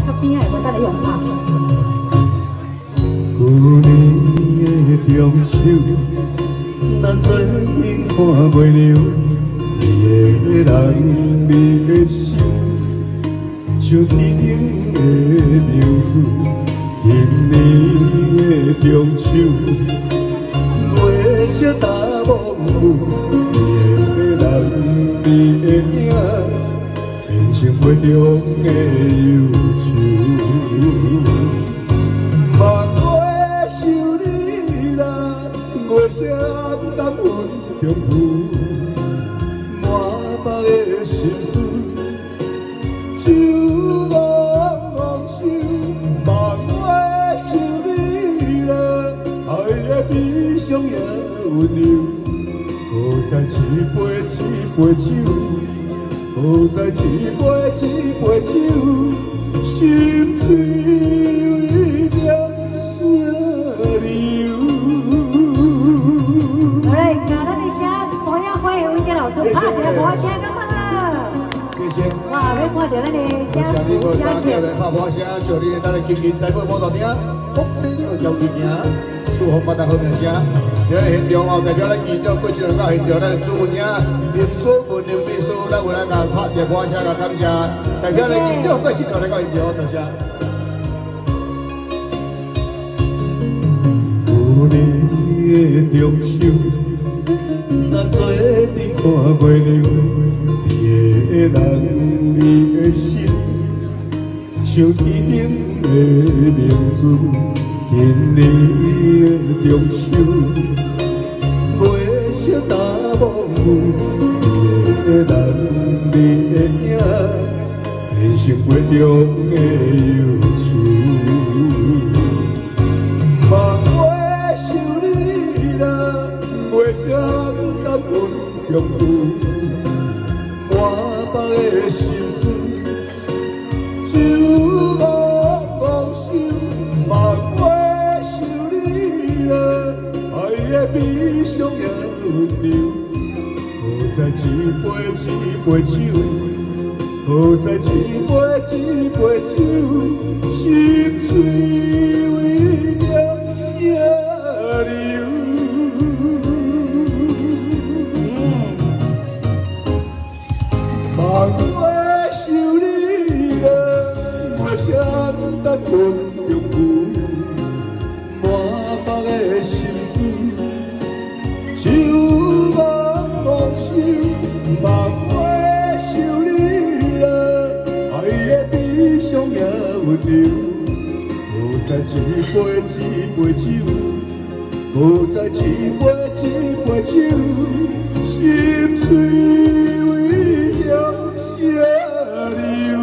较边仔，无得你用拍。 旧年的中秋，咱做阵看袂了，你的人，你的心，像天顶的明珠。今年的中秋，月色大梦雾，你的人，你的影，变成杯中的忧愁。望月想你啦，月色淡云中浮，满腹的心事，酒茫茫想。望月想你啦，爱的悲伤也温柔，好在一杯一杯酒，好在一杯一杯酒，心碎为了声流。 好嘞，今咱的写所有花的文杰老师拍一个歌声，感觉好。 谢谢。 哇，要看到咱的写书写剧。 拍歌声，祝你咱的金银财宝无断顶，福星好照进行，祝福发达好名声。在现场后，代表咱记者过去两到现场，咱的朱文英、林楚文、林秘书，咱有来甲拍一个歌声，甲感谢。代表咱记者过去就来到现场，多谢。旧年的中秋，咱做阵看袂了，你的人，你的心，像天顶的明珠。今年的中秋，月色大梦雾，你的人，你的影，变成杯中的忧愁。望月想你啦，月色淡云中浮，满腹的心事，酒茫茫想。望月想你啦，爱的悲伤也温柔，好在一杯一杯酒，好在一杯一杯酒，心碎为了声流。望月想你啦，月色淡云中浮，满腹的心事，酒茫茫想。望月想你啦，爱的悲伤也温柔，好在一杯一杯酒，好在一杯一杯酒，心碎为了声流。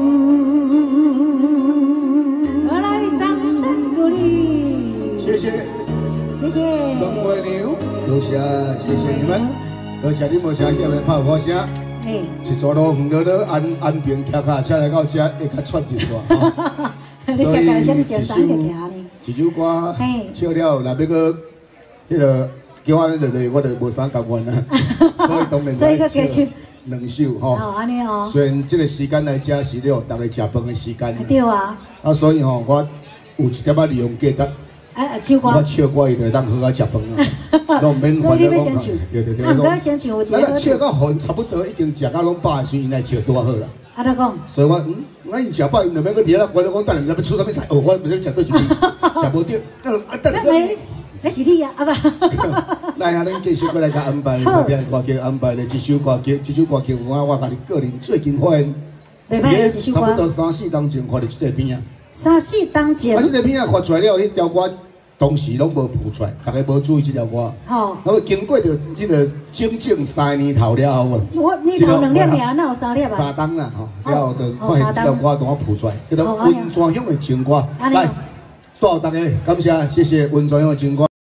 好来，掌声鼓励。 谢谢， 谢谢。 龙尾牛，多谢，谢谢你们，多谢你们声叫来拍歌声。 嘿， 一座路远路路安平骑脚车来到这，会较喘一撮。 你家家先你讲啥个听呢？ 一首歌唱了，若要个迄个叫我落来，我就无啥甘愿啦。所以当然所以个继续两首吼。 好安尼哦。 虽然这个时间来吃是了，大家食饭的时间。 对啊。 啊，所以吼，我有一点仔利用价值。 唱歌。 我唱歌伊就当好啊食饭啊，拢免烦恼讲。对对对。 啊，不要先唱，有一个。 咱唱到饭差不多已经食到拢饱的时阵，伊来唱多好啦。 啊，他讲。 所以我因食饱，因就免个伫啦。我讲等下要出啥物菜，哦，我唔想食倒一边，食无着。等下。 那是你啊，啊不。 来啊，咱继续过来甲安排后边歌曲安排咧一首歌曲，我甲你个人最近发现，差不多3、4当前看到这个片啊。 3、4当前。 啊，这个片啊看出来了，迄条歌当时拢无谱出来，大家无注意这条歌。好。那么经过着这个整整3年头了后， 你头2粒尔，哪有3粒啊 ？3当啦，吼，了后就看现这条歌怎啊谱出来，叫做温泉乡的情歌。来，祝大家感谢，谢谢温泉乡的情歌。